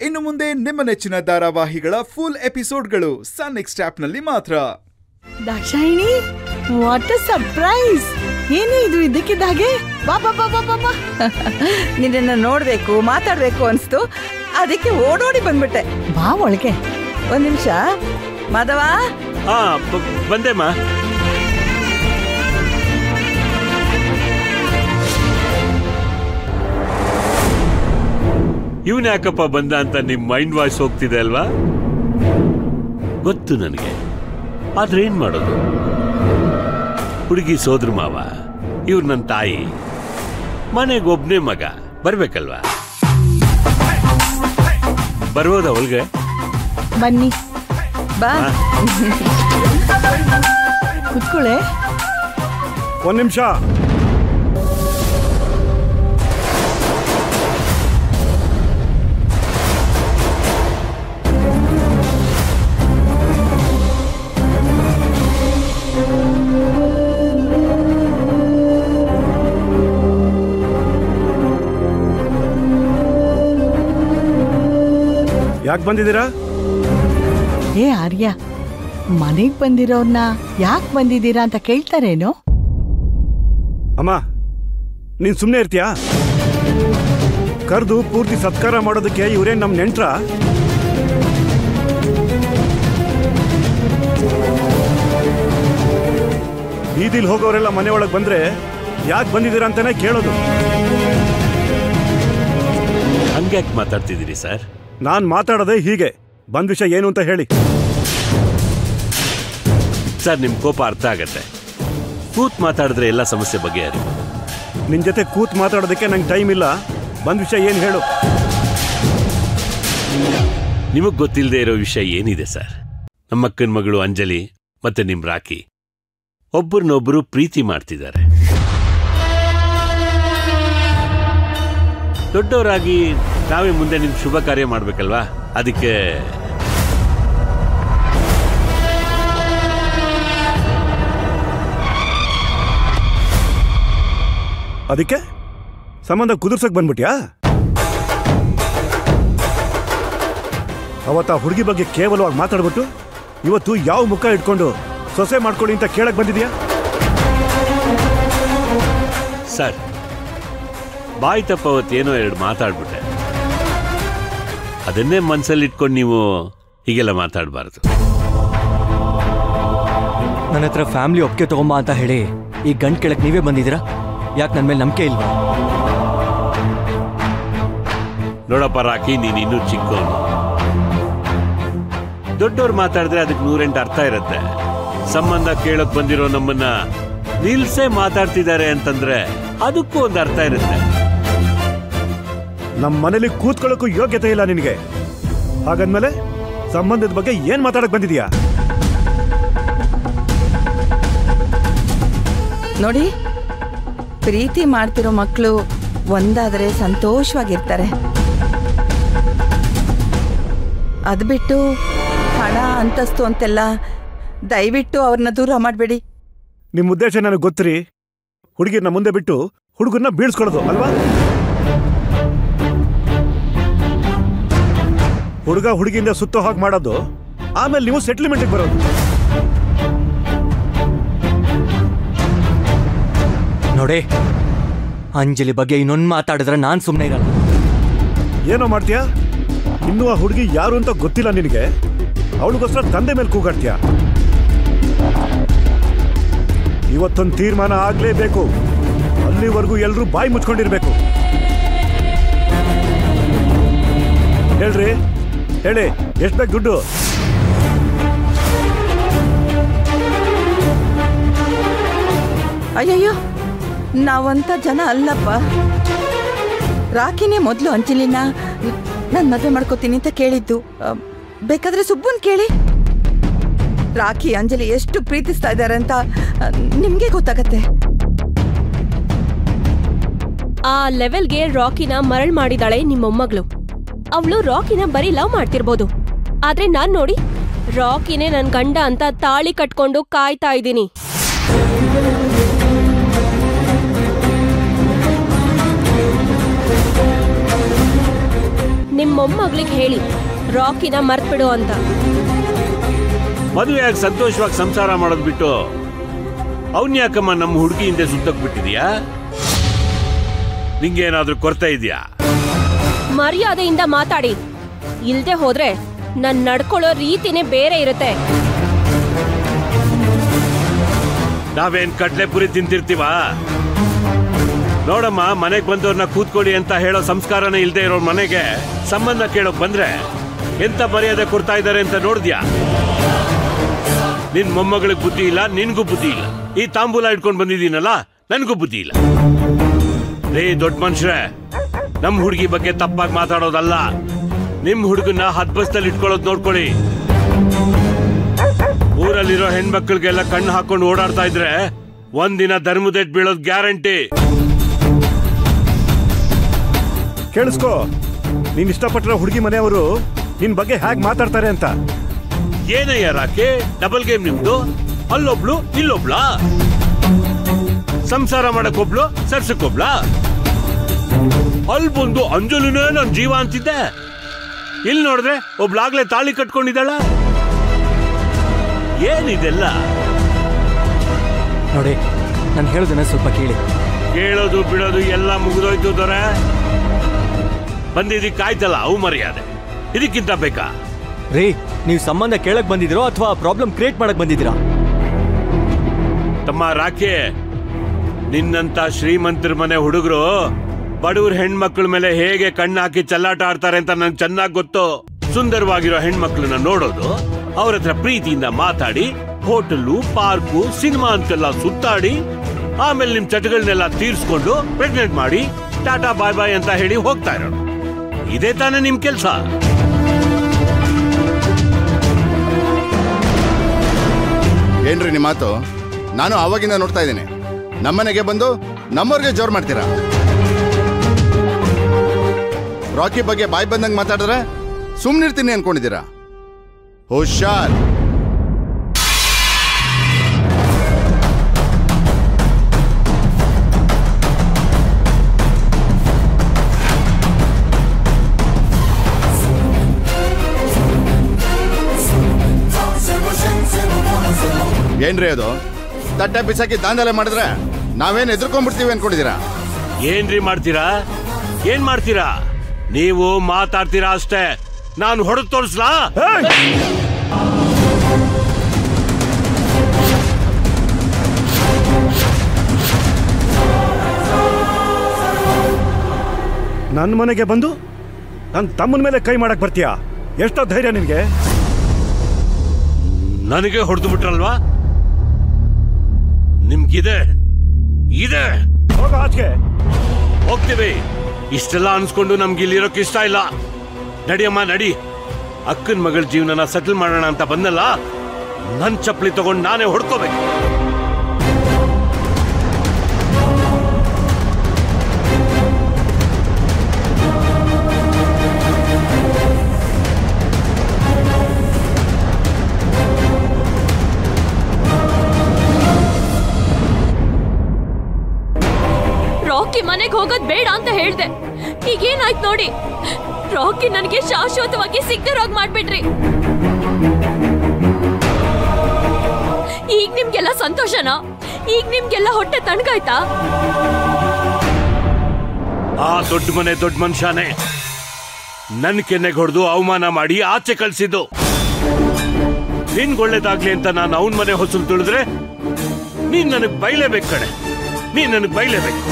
ಇನ್ನು ಮುಂದೆ ನಿಮ್ಮ ನೆಚ್ಚಿನ ಧಾರಾವಾಹಿಗಳ ಫುಲ್ ಎಪಿಸೋಡ್ಗಳು ಸನ್ ನೆಕ್ಸ್ಟ್ ಆಪ್ನಲ್ಲಿ ಮಾತ್ರ. Dakshayini, what a surprise! ಏನು ಇದು ಇದ್ದಕ್ಕಿದ್ದಾಗೆ? ಬಾ ಬಾ ಬಾ ಬಾ ಬಾ. ನಿನ್ನನ್ನು ನೋಡ್ಬೇಕು, ಮಾತಾಡ್ಬೇಕು ಅನ್ಸ್ತು, ಅದಕ್ಕೆ ಓಡೋಡಿ ಬಂದ್ಬಿಟ್ಟೆ. ಬಾ ಒಳಗೆ. ಒಂದ್ ನಿಮಿಷ ಮಾಧವ. ಬಂದೆಮ್ಮ. ಇವನ್ ಯಾಕಪ್ಪ ಬಂದ ಅಂತ ನಿಮ್ ಮೈಂಡ್ ವಾಯ್ಸ್ ಹೋಗ್ತಿದೆ ಅಲ್ವಾ? ಗೊತ್ತು ನನಗೆ, ಆದ್ರೆ ಏನ್ ಮಾಡೋದು? ಹುಡುಗಿ ಸೋದ್ರ ಮಾವ, ಇವ್ರು ನನ್ನ ತಾಯಿ, ಮನೆಗೊಬ್ನೇ ಮಗ, ಬರ್ಬೇಕಲ್ವಾ? ಬರ್ಬೋದ ಅವಳಿಗೆ? ಬನ್ನಿ ಬಾ, ಕುತ್ಕೊಳ್ಳೆ. ಒಂದ್ ನಿಮಿಷ. ಯಾಕೆ ಬಂದಿದ್ದೀರಾ? ಏ ಆರ್ಯ, ಮನೆಗ್ ಬಂದಿರೋರ್ನ ಯಾಕೆ ಬಂದಿದ್ದೀರಾ ಅಂತ ಕೇಳ್ತಾರೇನೋ? ಅಮ್ಮ, ನೀನ್ ಸುಮ್ನೆ ಇರ್ತೀಯಾ? ಕರ್ದು ಪೂರ್ತಿ ಸತ್ಕಾರ ಮಾಡೋದಕ್ಕೆ ಇವರೇನ್ ನಮ್ ನೆಂಟ್ರ? ಬೀದಿಲ್ ಹೋಗೋರೆಲ್ಲ ಮನೆ ಒಳಗ್ ಬಂದ್ರೆ ಯಾಕೆ ಬಂದಿದ್ದೀರಾ ಅಂತಾನೆ ಕೇಳೋದು. ಹಂಗ್ಯಾಕೆ ಮಾತಾಡ್ತಿದ್ದೀರಿ ಸರ್? ನಾನ್ ಮಾತಾಡೋದೇ ಹೀಗೆ. ಬಂದ್ ವಿಷಯ ಏನು ಅಂತ ಹೇಳಿ. ಸರ್, ನಿಮ್ ಕೋಪ ಅರ್ಥ ಆಗತ್ತೆ. ಕೂತ್ ಮಾತಾಡಿದ್ರೆ ಎಲ್ಲ ಸಮಸ್ಯೆ ಬಗೆಹರಿ. ನಿನ್ ಜೊತೆ ಕೂತ್ ಮಾತಾಡೋದಕ್ಕೆ ನಂಗೆ ಟೈಮ್ ಇಲ್ಲ. ಬಂದ್ ವಿಷಯ ಏನು ಹೇಳು. ನಿಮಗ್ ಗೊತ್ತಿಲ್ಲದೆ ಇರೋ ವಿಷಯ ಏನಿದೆ ಸರ್? ನಮ್ಮಕ್ಕನ ಮಗಳು ಅಂಜಲಿ ಮತ್ತೆ ನಿಮ್ ರಾಕಿ ಒಬ್ಬರನ್ನೊಬ್ಬರು ಪ್ರೀತಿ ಮಾಡ್ತಿದ್ದಾರೆ. ದೊಡ್ಡವರಾಗಿ ನಾವೇ ಮುಂದೆ ನಿಮ್ ಶುಭ ಕಾರ್ಯ ಮಾಡ್ಬೇಕಲ್ವಾ? ಅದಕ್ಕೆ ಸಂಬಂಧ ಕುದುರ್ಸಕ್ ಬಂದ್ಬಿಟ್ಯಾ? ಅವತ್ತ ಹುಡುಗಿ ಬಗ್ಗೆ ಕೇವಲವಾಗಿ ಮಾತಾಡ್ಬಿಟ್ಟು ಇವತ್ತು ಯಾವ ಮುಖ ಇಟ್ಕೊಂಡು ಸೊಸೆ ಮಾಡ್ಕೊಳ್ಳಿ ಅಂತ ಕೇಳಕ್ ಬಂದಿದ್ಯಾ? ಸರ್, ಬಾಯಿ ತಪ್ಪ ಅವತ್ತೇನೋ ಎರಡು ಮಾತಾಡ್ಬಿಟ್ಟೆ. ಅದನ್ನೇ ಮನ್ಸಲ್ಲಿ ಇಟ್ಕೊಂಡು ನೀವು ಹೀಗೆಲ್ಲ ಮಾತಾಡಬಾರ್ದು. ನನ್ನ ಹತ್ರ ಫ್ಯಾಮಿಲಿ ಒಪ್ಪಿಗೆ ತಗೊಂಬ ಅಂತ ಹೇಳಿ ಈ ಗಂಟು ಕೆಳಕ್ಕೆ ನೀವೇ ಬಂದಿದ್ದೀರಾ? ಯಾಕೆ ನನ್ನ ಮೇಲೆ ನಂಬಿಕೆ ಇಲ್ವಾ? ನೋಡಪ್ಪ ರಾಕಿ, ನೀನು ಇನ್ನೂ ಚಿಕ್ಕವನು. ದೊಡ್ಡವ್ರು ಮಾತಾಡಿದ್ರೆ ಅದಕ್ಕೆ 108 ಅರ್ಥ ಇರುತ್ತೆ. ಸಂಬಂಧ ಕೇಳಕ್ ಬಂದಿರೋ ನಮ್ಮನ್ನ ನಿಲ್ಸೇ ಮಾತಾಡ್ತಿದ್ದಾರೆ ಅಂತಂದ್ರೆ ಅದಕ್ಕೂ ಒಂದು ಅರ್ಥ ಇರುತ್ತೆ. ನಮ್ಮ ಮನೇಲಿ ಕೂತ್ಕೊಳ್ಳೋಕ್ಕೂ ಯೋಗ್ಯತೆ ಇಲ್ಲ ನಿನಗೆ. ಹಾಗಂದ್ಮೇಲೆ ಸಂಬಂಧದ ಬಗ್ಗೆ ಏನ್ ಮಾತಾಡಕ್ ಬಂದಿದ್ಯಾ? ನೋಡಿ, ಪ್ರೀತಿ ಮಾಡ್ತಿರೋ ಮಕ್ಕಳು ಒಂದಾದರೆ ಸಂತೋಷವಾಗಿರ್ತಾರೆ. ಅದು ಬಿಟ್ಟು ಹಣ ಅಂತಸ್ತು ಅಂತೆಲ್ಲ ದಯವಿಟ್ಟು ಅವ್ರನ್ನ ದೂರ ಮಾಡಬೇಡಿ. ನಿಮ್ಮ ಉದ್ದೇಶ ನನಗೆ ಗೊತ್ತಿರಿ. ಹುಡುಗಿರ್ನ ಮುಂದೆ ಬಿಟ್ಟು ಹುಡುಗರನ್ನ ಬೀಳ್ಸ್ಕೊಳ್ಳೋದು ಅಲ್ವಾ? ಹುಡುಗ ಹುಡುಗಿಯಿಂದ ಸುತ್ತೋ ಹಾಗೆ ಮಾಡೋದು, ಆಮೇಲೆ ನೀವು ಸೆಟ್ಲ್ಮೆಂಟ್ಗೆ ಬರೋದು. ನೋಡಿ, ಅಂಜಲಿ ಬಗ್ಗೆ ಇನ್ನೊಂದು ಮಾತಾಡಿದ್ರೆ ನಾನು ಸುಮ್ಮನೆ ಇರಲ್ಲ. ಏನೋ ಮಾಡ್ತೀಯಾ? ಇನ್ನೂ ಆ ಹುಡುಗಿ ಯಾರು ಅಂತ ಗೊತ್ತಿಲ್ಲ ನಿನಗೆ. ಅವಳಿಗೋಸ್ಕರ ತಂದೆ ಮೇಲೆ ಕೂಗಾಡ್ತೀಯ. ಇವತ್ತೊಂದು ತೀರ್ಮಾನ ಆಗ್ಲೇಬೇಕು. ಅಲ್ಲಿವರೆಗೂ ಎಲ್ಲರೂ ಬಾಯಿ ಮುಚ್ಕೊಂಡಿರ್ಬೇಕು. ಹೇಳ್ರಿ, ಹೇಳಿ, ಎಷ್ಟು ಬೇಕು ದುಡ್ಡು? ಅಯ್ಯಯ್ಯೋ, ನಾವಂತ ಜನ ಅಲ್ಲಪ್ಪ. ರಾಕಿನೇ ಮೊದಲು ಅಂಜಲಿನ ನಾನು ಮದುವೆ ಮಾಡ್ಕೋತೀನಿ ಅಂತ ಕೇಳಿದ್ದು. ಬೇಕಾದ್ರೆ ಸುಬ್ಬನ್ ಕೇಳಿ. ರಾಖಿ ಅಂಜಲಿ ಎಷ್ಟು ಪ್ರೀತಿಸ್ತಾ ಇದ್ದಾರೆ ಅಂತ ನಿಮ್ಗೆ ಗೊತ್ತಾಗತ್ತೆ. ಆ ಲೆವೆಲ್ಗೆ ರಾಕಿನ ಮರಳ್ ಮಾಡಿದಾಳೆ ನಿಮ್ಮೊಮ್ಮಗಳು. ಅವಳು ರಾಕಿನ ಬರೀ ಲವ್ ಮಾಡ್ತಿರ್ಬೋದು, ಆದ್ರೆ ನಾನ್ ನೋಡಿ ರಾಕಿನೇ ನನ್ ಗಂಡ ಅಂತ ತಾಳಿ ಕಟ್ಕೊಂಡು ಕಾಯ್ತಾ ಇದ್ದೀನಿ. ನಿಮ್ ಮೊಮ್ಮಗಳಿಗೆ ಹೇಳಿ ರಾಕಿನ ಮರ್ತ್ಬಿಡು ಅಂತ. ಮದುವೆಯಾಗಿ ಸಂತೋಷವಾಗಿ ಸಂಸಾರ ಮಾಡೋದ್ ಬಿಟ್ಟು ಅವನ್ ಯಾಕಮ್ಮ ನಮ್ಮ ಹುಡುಗಿ ಹಿಂದೆ ಸುತ್ತಕ್ ಬಿಟ್ಟಿದ್ಯಾ? ನಿಂಗೇನಾದ್ರೂ ಕೊರತೆ ಇದೆಯಾ? ಮರ್ಯಾದೆಯಿಂದ ಮಾತಾಡಿ, ಇಲ್ದೆ ಹೋದ್ರೆ ನನ್ ನಡ್ಕೊಳ್ಳೋ ರೀತಿನೇ ಬೇರೆ ಇರುತ್ತೆ. ನಾವೇನ್ ಕಡ್ಲೆಪುರಿ ತಿಂತಿರ್ತೀವ? ನೋಡಮ್ಮ, ಮನೆಗ್ ಬಂದವ್ರನ್ನ ಕೂತ್ಕೊಳ್ಳಿ ಅಂತ ಹೇಳೋ ಸಂಸ್ಕಾರನೇ ಇಲ್ದೇ ಇರೋ ಮನೆಗೆ ಸಂಬಂಧ ಕೇಳೋಕ್ ಬಂದ್ರೆ ಎಂತ ಮರ್ಯಾದೆ ಕೊಡ್ತಾ ಇದ್ದಾರೆ ಅಂತ ನೋಡಿದ್ಯಾ? ನಿನ್ ಮೊಮ್ಮಗಳಿಗೆ ಬುದ್ಧಿ ಇಲ್ಲ, ನಿನ್ಗೂ ಬುದ್ಧಿ ಇಲ್ಲ. ಈ ತಾಂಬೂಲ ಇಟ್ಕೊಂಡ್ ಬಂದಿದ್ದೀನಲ್ಲ, ನನ್ಗೂ ಬುದ್ಧಿ ಇಲ್ಲ. ರೇ ದೊಡ್ಡ ಮನುಷ್ಯರೇ, ನಮ್ ಹುಡುಗಿ ಬಗ್ಗೆ ತಪ್ಪಾಗಿ ಮಾತಾಡೋದಲ್ಲ, ನಿಮ್ ಹುಡುಗನ್ನ ಹದ್ಬಸ್ತಲ್ಲಿ ಇಟ್ಕೊಳ್ಳೋದು ನೋಡ್ಕೊಳ್ಳಿ. ಊರಲ್ಲಿರೋ ಹೆಣ್ಮಕ್ಳಿಗೆಲ್ಲ ಕಣ್ಣು ಹಾಕೊಂಡು ಓಡಾಡ್ತಾ ಇದ್ರೆ ಒಂದಿನ ಧರ್ಮದೆಟ್ ಬೀಳೋದ್ ಗ್ಯಾರಂಟಿ. ಕೇಳಿಸ್ಕೋ, ನೀನ್ ಇಷ್ಟಪಟ್ಟಿರೋ ಹುಡುಗಿ ಮನೆಯವರು ನಿನ್ ಬಗ್ಗೆ ಹೇಗ್ ಮಾತಾಡ್ತಾರೆ ಅಂತ. ಏನಯ್ಯ ರಾಕೆ, ಡಬಲ್ ಗೇಮ್ ನಿಮ್ದು? ಅಲ್ಲೊಬ್ಳು ಇಲ್ಲೊಬ್ಳ, ಸಂಸಾರ ಮಾಡಕ್ಕೊಬ್ಳು ಸರ್ಸಕ್ಕೊಬ್ಳ. ಅಲ್ಲಿ ಬಂದು ಅಂಜಲಿನೇ ನನ್ ಜೀವ ಅಂತಿದ್ದೆ, ಇಲ್ಲಿ ನೋಡಿದ್ರೆ ಒಬ್ಳಾಗ್ಲೇ ತಾಳಿ ಕಟ್ಕೊಂಡಿದ್ದಾಳ. ಏನಿದೆಲ್ಲ? ನೋಡಿ, ನಾನು ಹೇಳೋದನ್ನ ಸ್ವಲ್ಪ ಕೇಳಿ. ಕೇಳೋದು ಬಿಡೋದು ಎಲ್ಲ ಮುಗಿದೋಯ್ತು ದೊರೆ. ಬಂದಿದ್ದಕ್ಕಾಯ್ತಲ್ಲ ಅವು ಮರ್ಯಾದೆ, ಇದಕ್ಕಿಂತ ಬೇಕಾ? ರೀ, ನೀವು ಸಂಬಂಧ ಕೇಳಕ್ ಬಂದಿದ್ದೀರೋ ಅಥವಾ ಪ್ರಾಬ್ಲಮ್ ಕ್ರಿಯೇಟ್ ಮಾಡಕ್ ಬಂದಿದ್ದೀರಾ? ತಮ್ಮ ರಾಕೆ, ನಿನ್ನಂತ ಶ್ರೀಮಂತರ ಮನೆ ಹುಡುಗರು ಬಡವ್ರ ಹೆಣ್ಮಕ್ಳ ಮೇಲೆ ಹೇಗೆ ಕಣ್ಣಾಕಿ ಚಲ್ಲಾಟ ಆಡ್ತಾರೆ ಅಂತ ನಂಗೆ ಚೆನ್ನಾಗಿ ಗೊತ್ತು. ಸುಂದರವಾಗಿರೋ ಹೆಣ್ಮಕ್ಳನ್ನ ನೋಡೋದು, ಅವ್ರ ಹತ್ರ ಪ್ರೀತಿಯಿಂದ ಮಾತಾಡಿ, ಹೋಟೆಲ್ಲು, ಪಾರ್ಕು, ಸಿನಿಮಾ ಅಂತೆಲ್ಲ ಸುತ್ತಾಡಿ, ಆಮೇಲೆ ನಿಮ್ ಚಟಗಳನ್ನೆಲ್ಲ ತೀರ್ಸ್ಕೊಂಡು ಪ್ರೆಗ್ನೆಂಟ್ ಮಾಡಿ ಟಾಟಾ ಬಾಯ್ ಬಾಯ್ ಅಂತ ಹೇಳಿ ಹೋಗ್ತಾ ಇರೋದು. ಇದೇ ತಾನೇ ನಿಮ್ ಕೆಲ್ಸ. ಏನ್ರಿ ನಿಮ್ಮ ಮಾತು? ನಾನು ಆವಾಗಿಂದ ನೋಡ್ತಾ ಇದ್ದೀನಿ. ನಮ್ಮನೆಗೆ ಬಂದು ನಮ್ಮವ್ರಿಗೆ ಜೋರ್ ಮಾಡ್ತೀರಾ? ರಾಕಿ ಬಗ್ಗೆ ಬಾಯ್ ಬಂದಂಗೆ ಮಾತಾಡಿದ್ರೆ ಸುಮ್ನಿರ್ತೀನಿ ಅನ್ಕೊಂಡಿದ್ದೀರಾ? ಹುಷಾರ್. ಏನ್ರಿ ಅದು? ತಟ್ಟೆ ಬಿಸಾಕಿ ದಾಂಧಲೆ ಮಾಡಿದ್ರೆ ನಾವೇನ್ ಎದುರ್ಕೊಂಡ್ಬಿಡ್ತೀವಿ ಅನ್ಕೊಂಡಿದ್ದೀರಾ? ಏನ್ರಿ ಮಾಡ್ತೀರಾ? ಏನ್ ಮಾಡ್ತೀರಾ? ನೀವು ಮಾತಾಡ್ತೀರಾ ಅಷ್ಟೇ, ನಾನು ಹೊಡೆದು ತೋರಿಸ್ಲಾ? ನನ್ನ ಮನೆಗೆ ಬಂದು ನನ್ನ ತಮ್ಮನ ಮೇಲೆ ಕೈ ಮಾಡಕ್ ಬರ್ತೀಯಾ? ಎಷ್ಟೋ ಧೈರ್ಯ ನಿನ್ಗೆ? ನನಗೆ ಹೊಡೆದು ಬಿಟ್ರಲ್ವಾ? ನಿಮ್ಗಿದೆ ಇದೆ. ಹೋಗ ಆಚೆಗೆ. ಹೋಗ್ತೀವಿ. ಇಷ್ಟೆಲ್ಲ ಅನ್ಸ್ಕೊಂಡು ನಮ್ಗೆ ಇಲ್ಲಿರೋಕೆ ಇಷ್ಟ ಇಲ್ಲ. ನಡಿಯಮ್ಮ ನಡಿ. ಅಕ್ಕನ ಮಗಳ ಜೀವನನ ಸೆಟಲ್ ಮಾಡೋಣ ಅಂತ ಬಂದಲ್ಲ, ನನ್ ಚಪ್ಪಲಿ ತಗೊಂಡು ನಾನೇ ಹೊಡ್ಕೋಬೇಕು. ರಾಕಿ ಮನೆಗೆ ಹೋಗೋದ್ ಬೇಡ ಅಂತ ಹೇಳ್ದೆ. ಈಗೇನಾಯ್ತು ನೋಡಿ, ರಾಕಿ ನನಗೆ ಶಾಶ್ವತವಾಗಿ ಸಿಗ್ದಿರೋಗ್ ಮಾಡ್ಬಿಟ್ರಿ. ಈಗ ನಿಮ್ಗೆಲ್ಲ ಸಂತೋಷನಾ? ಈಗ ನಿಮ್ಗೆಲ್ಲ ಹೊಟ್ಟೆ ತಣ್ಣಗಾಯ್ತಾ? ಆ ದೊಡ್ಡ ಮನೆ ದೊಡ್ಡ ಮನುಷ್ಯನೇ ನನ್ ಕೆನ್ನೆಗೆ ಹೊಡೆದು ಅವಮಾನ ಮಾಡಿ ಆಚೆ ಕಳ್ಸಿದ್ದು. ನಿನ್ಗೊಳ್ಳೇದಾಗ್ಲಿ ಅಂತ ನಾನು ಅವನ ಮನೆ ಹೊಸಲು ತುಳಿದ್ರೆ ನೀನ್ ನನಗ್ ಬೈಲೇಬೇಕು ಕಣೆ. ನೀನ್ ನನಗ್ ಬೈಲೇಬೇಕು.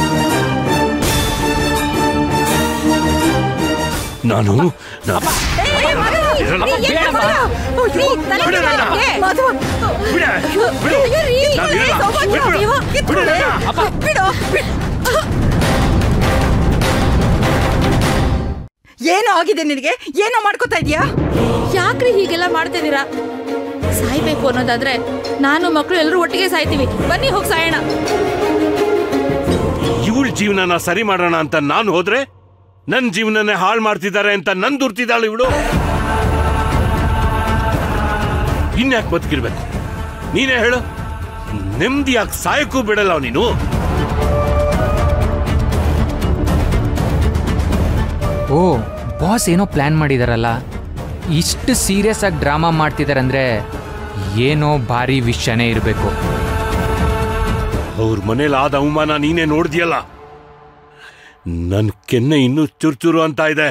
ನಾನು ಏನೋ ಆಗಿದೆ ನಿನಗೆ? ಏನೋ ಮಾಡ್ಕೋತಾ ಇದೀಯಾ? ಯಾಕ್ರಿ ಹೀಗೆಲ್ಲ ಮಾಡ್ತಿದ್ದೀರಾ? ಸಾಯ್ಬೇಕು ಅನ್ನೋದಾದ್ರೆ ನಾನು ಮಕ್ಕಳು ಎಲ್ಲರೂ ಒಟ್ಟಿಗೆ ಸಾಯ್ತೀವಿ. ಬನ್ನಿ ಹೋಗಿ ಸಾಯೋಣ. ಇವಳ ಜೀವನನ ಸರಿ ಮಾಡೋಣ ಅಂತ ನಾನು ಹೋದ್ರೆ ನನ್ ಜೀವನನೇ ಹಾಳು ಮಾಡ್ತಿದ್ದಾರೆ ಅಂತ ನನ್ ದುರ್ತಿದ್ದಾಳು ಇವಳು. ಇನ್ಯಾಕೆ ಬದುಕಿರ್ಬೇಕು? ನೀನೇ ಹೇಳು. ನೆಮ್ಮದಿಯಾಗಿ ಸಾಯಕ್ಕೂ ಬಿಡಲ್ಲ ನೀನು. ಓ, ಬಾಸ್ ಏನೋ ಪ್ಲ್ಯಾನ್ ಮಾಡಿದಾರಲ್ಲ, ಇಷ್ಟು ಸೀರಿಯಸ್ ಆಗಿ ಡ್ರಾಮಾ ಮಾಡ್ತಿದಾರಂದ್ರೆ ಏನೋ ಭಾರಿ ವಿಷಯನೇ ಇರಬೇಕು. ಅವ್ರ ಮನೇಲಿ ಆದ ಅವಮಾನ ನೀನೇ ನೋಡ್ದಿಯಲ್ಲ, ನನ್ ಕೆನ್ನೆ ಇನ್ನೂ ಚುರ್ಚುರು ಅಂತ ಇದೆ.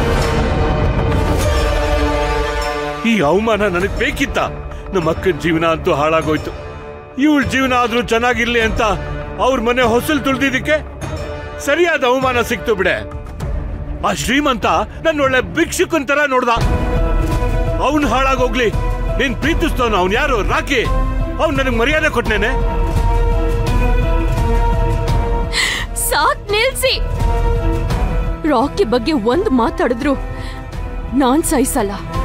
ಈ ಅವಮಾನ ನನಗ್ ಬೇಕಿತ್ತ? ನಮ್ಮ ಅಕ್ಕನ ಜೀವನ ಅಂತೂ ಹಾಳಾಗೋಯ್ತು. ಇವಳ ಜೀವನ ಆದ್ರೂ ಚೆನ್ನಾಗಿರ್ಲಿ ಅಂತ ಅವ್ರ ಮನೆ ಹೊಸಲು ತುಳಿದಿದ್ದಕ್ಕೆ ಸರಿಯಾದ ಅವಮಾನ ಸಿಕ್ತು ಬಿಡೆ. ಆ ಶ್ರೀಮಂತ ನನ್ನೊಳ್ಳೆ ಭಿಕ್ಷುಕನ್ ತರ ನೋಡ್ದ. ಅವನ್ ಹಾಳಾಗೋಗ್ಲಿ, ನೀನ್ ಪ್ರೀತಿಸ್ತವನು ಅವ್ನ್ ಯಾರು? ರಾಕಿ. ಅವ್ನ್ ನನಗ್ ಮರ್ಯಾದೆ ಕೊಟ್ನೇನೆ. ಸಾಕ್ ನಿಲ್ಸಿ. ರಾಕಿ ಬಗ್ಗೆ ಒಂದ್ ಮಾತಾಡಿದ್ರು ನಾನ್ ಸಹಿಸಲ್ಲ.